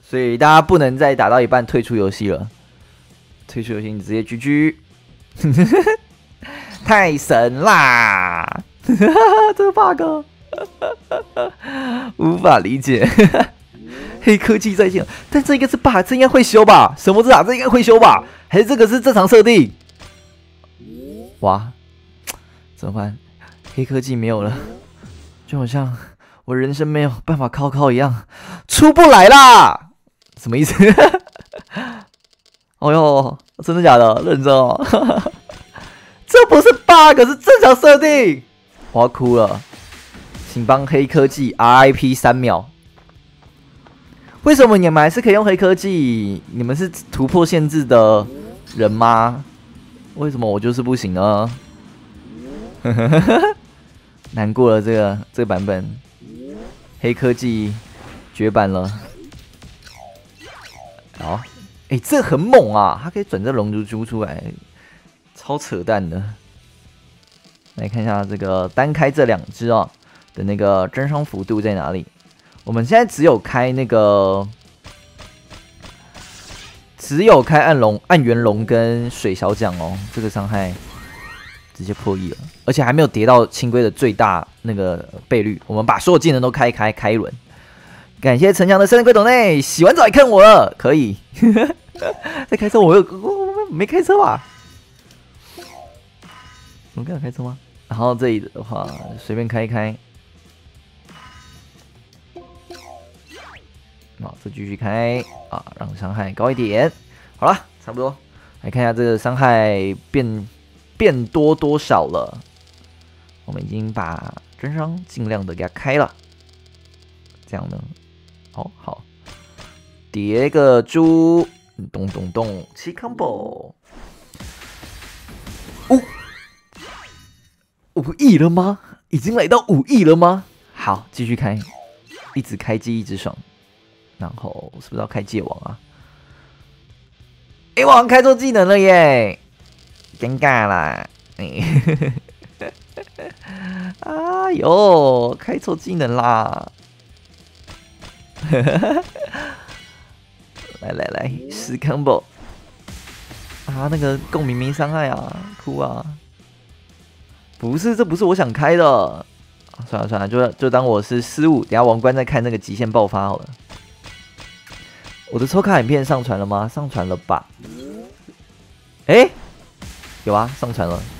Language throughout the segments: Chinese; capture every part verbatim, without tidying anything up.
所以大家不能再打到一半退出游戏了。退出游戏，你直接 G G， 太神啦！这个 bug 无法理解。黑科技再见，但这应该是 bug， 这应该会修吧？神魔之塔这应该会修吧？还是这个是正常设定？哇，怎么办？黑科技没有了，就好像我人生没有办法考考一样，出不来啦！什么意思？哦哟，真的假的？认真哦，这不是 bug， 是正常设定。我要哭了，请帮黑科技 R I P 三秒。为什么你们还是可以用黑科技？你们是突破限制的人吗？为什么我就是不行呢？难过了，这个这个版本黑科技绝版了。好，哎、欸，这很猛啊！它可以转这龙珠珠出来，超扯淡的。来看一下这个单开这两只哦的那个增伤幅度在哪里？我们现在只有开那个，只有开暗龙、暗元龙跟水小奖哦，这个伤害直接破亿了，而且还没有跌到轻龟的最大那个倍率。我们把所有技能都开开开一轮。感谢陈强的生日龟斗内，洗完澡也看我了，可以。在开车，我有我没开车吧？我刚有开车吗？然后这里的话，随便开一开。好，这继续开啊，让伤害高一点。好了，差不多。来看一下这个伤害变变多多少了。我们已经把真伤尽量的给它开了，这样呢，好好叠个猪，咚咚咚，七 combo。五五亿了吗？已经来到五亿了吗？好，继续开，一直开机一直爽。然后是不是要开界王啊？哎、欸，我好像开错技能了耶，尴尬啦！哎，哎呦，开错技能啦！来来来，十 combo 啊，那个共鸣没伤害啊，哭啊！不是，这不是我想开的。算了算了，就就当我是失误，等下王冠再看那个极限爆发好了。我的抽卡影片上传了吗？上传了吧？哎、欸，有啊，上传了。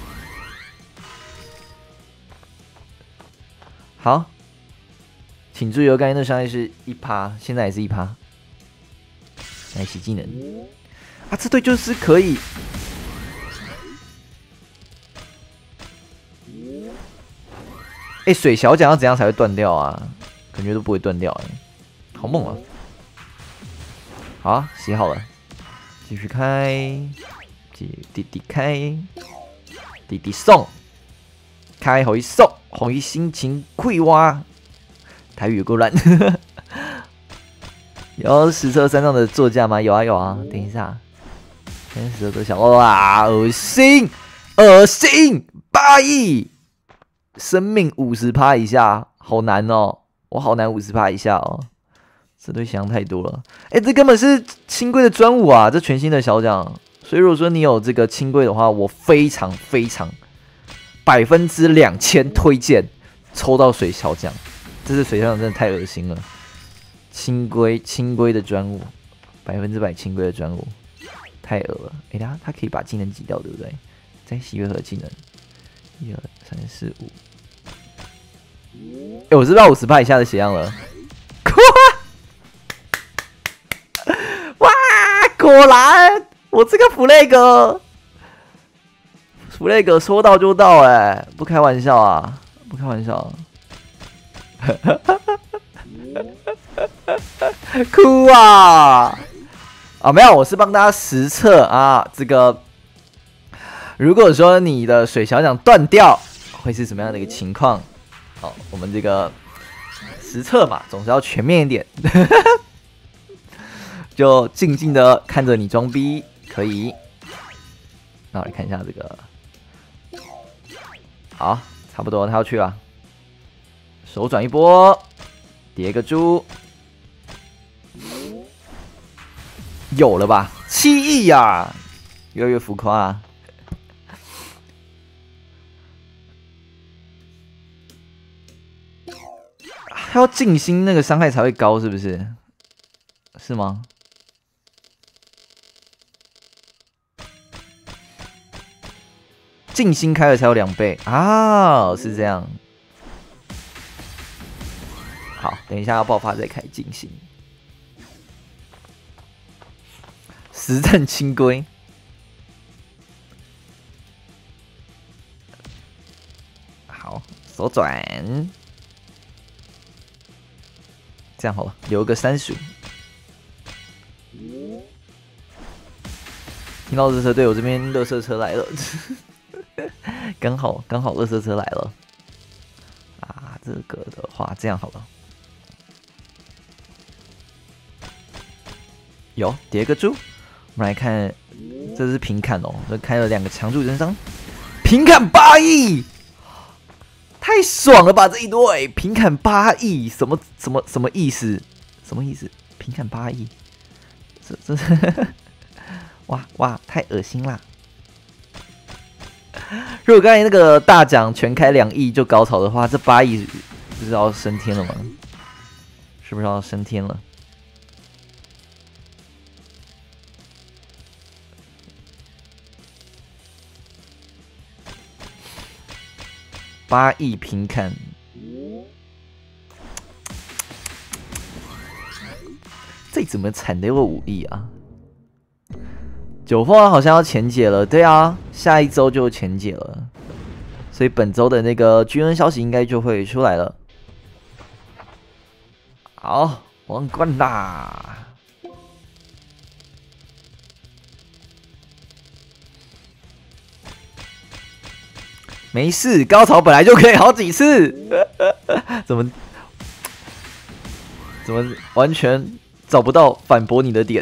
好，请注意哦，刚才那伤害是一趴，现在也是一趴。来洗技能啊，这对就是可以。哎、欸，水小奖要怎样才会断掉啊？感觉都不会断掉哎、欸，好猛啊！好啊，洗好了，继续开，弟弟开，弟弟送，开好一送，好一心情溃挖，台语有够烂。有实测山上的座驾吗？有啊有啊，等一下，三十多小，哇，恶心，恶心，八亿，生命五十趴以下，好难哦，我好难五十趴以下哦。这对想太多了，哎、欸，这根本是轻龟的专武啊！这全新的小奖，所以如果说你有这个轻龟的话，我非常非常百分之两千推荐抽到水小奖。这是水小奖真的太恶心了，轻龟轻龟的专武，百分之百轻龟的专武，太恶了。哎、欸，他他可以把技能挤掉，对不对？再洗月和技能，一二三四五。哎、欸，我知道五十趴以下的血量了。果然，我这个 flag flag 说到就到哎、欸，不开玩笑啊，不开玩笑。哭啊！啊，没有，我是帮大家实测啊，这个如果说你的水小奖断掉，会是什么样的一个情况？好，我们这个实测嘛，总是要全面一点。就静静的看着你装逼，可以。那我来看一下这个，好，差不多，他要去了。手转一波，叠个猪， 有了吧？七亿呀，越来越浮夸啊！还要静心，那个伤害才会高，是不是？是吗？静心开了才有两倍啊，是这样。好，等一下要爆发再开静心。实战清规，好，手转，这样好了，留个三十五。听到热车队，我这边热车车来了，刚好刚好热车车来了。啊，这个的话，这样好了，有叠个猪。我们来看，这是平砍哦，这开了两个强度人伤，平砍八亿，太爽了吧！这一对平砍八亿，什么什么什么意思？什么意思？平砍八亿，这这是哇哇，太恶心啦！如果刚才那个大奖全开两亿就高潮的话，这八亿不是要升天了吗？是不是要升天了？八亿平砍，这怎么惨得有五亿啊？九凤好像要前解了，对啊，下一周就前解了，所以本周的那个巨恩消息应该就会出来了。好，王冠啦！没事，高潮本来就可以好几次，怎么怎么完全找不到反驳你的点？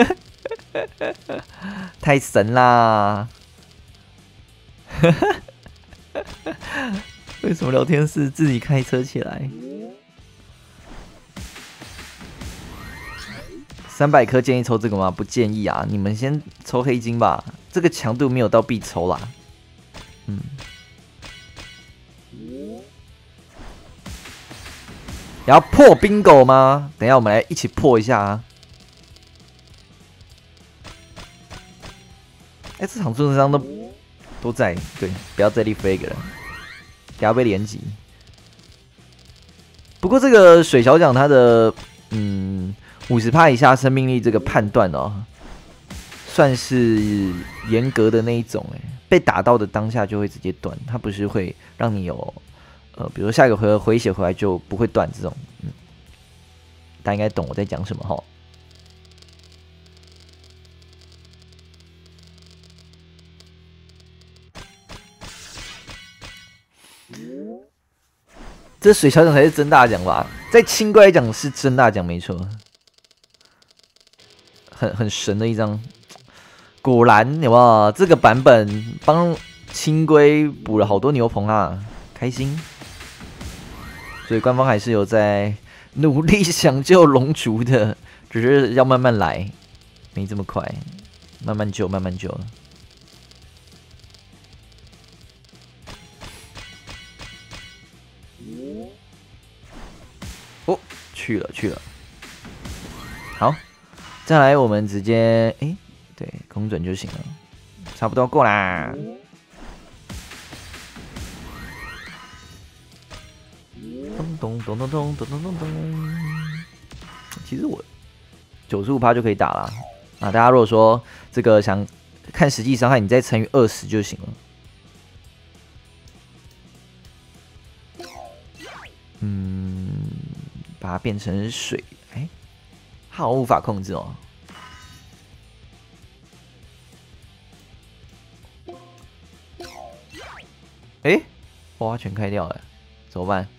太神啦！为什么聊天室自己开车起来？三百颗建议抽这个吗？不建议啊！你们先抽黑金吧，这个强度没有到必抽啦。嗯。然后破 bingo 吗？等一下我们来一起破一下啊！哎，这场重伤都都在，对，不要再立 flag 了，等下被连击。不过这个水小奖它的嗯五十趴以下生命力这个判断哦，算是严格的那一种哎，被打到的当下就会直接断，它不是会让你有。呃，比如下一个回合回血回来就不会断这种，嗯，大家应该懂我在讲什么哈。这水小奖才是真大奖吧？在清规来讲是真大奖没错，很很神的一张。果然有没有这个版本帮清规补了好多牛棚啊，开心。所以官方还是有在努力想救龙族的，只是要慢慢来，没这么快，慢慢救，慢慢救了。哦，去了去了，好，再来我们直接哎，对，空准就行了，差不多够啦。咚咚咚咚咚咚咚咚！其实我九十五趴就可以打了啊！大家如果说这个想看实际伤害，你再乘以二十就行了。嗯，把它变成水，哎，好无法控制哦。哎，哇，全开掉了，怎么办？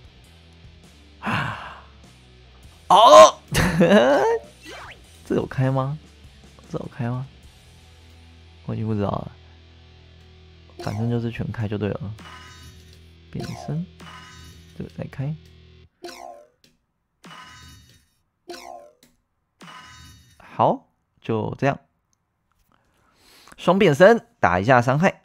哦，这有开吗？这有开吗？我已经不知道了，反正就是全开就对了。变身，这个再开。好， 就这样，双变身打一下伤害。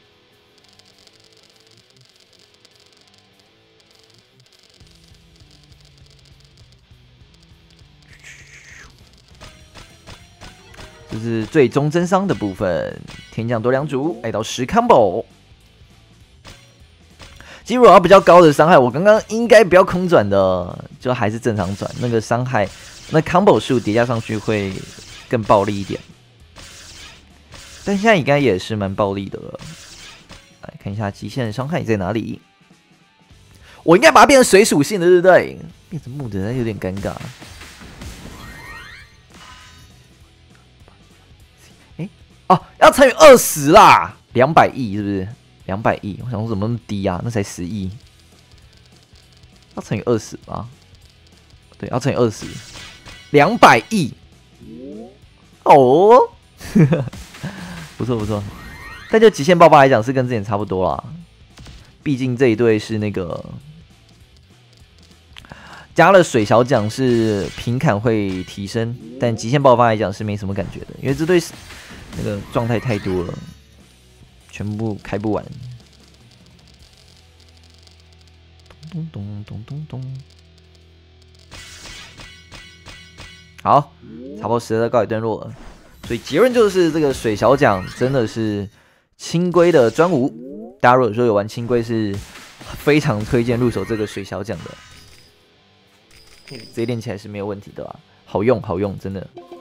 这是最终增伤的部分，天降多两组，来到十 combo。其实我要比较高的伤害，我刚刚应该不要空转的，就还是正常转，那个伤害，那 combo 数叠加上去会更暴力一点。但现在应该也是蛮暴力的了。来看一下极限伤害在哪里。我应该把它变成水属性的，对不对？变成木的，那有点尴尬。哎，哦，要乘以二十啦，两百亿是不是？两百亿，我想说怎么那么低啊？那才十亿，要乘以二十吗？对，要乘以二十，两百亿。哦，不错不错，但就极限爆发来讲是跟之前差不多啦。毕竟这一队是那个加了水小奖是平砍会提升，但极限爆发来讲是没什么感觉的，因为这队那个状态太多了。全部开不完。咚咚咚咚咚。好，差不多时间告一段落了。所以结论就是，这个水小奖真的是轻龟的专武。大家如果说有玩轻龟，是非常推荐入手这个水小奖的。直接练起来是没有问题的啦，好用好用，真的。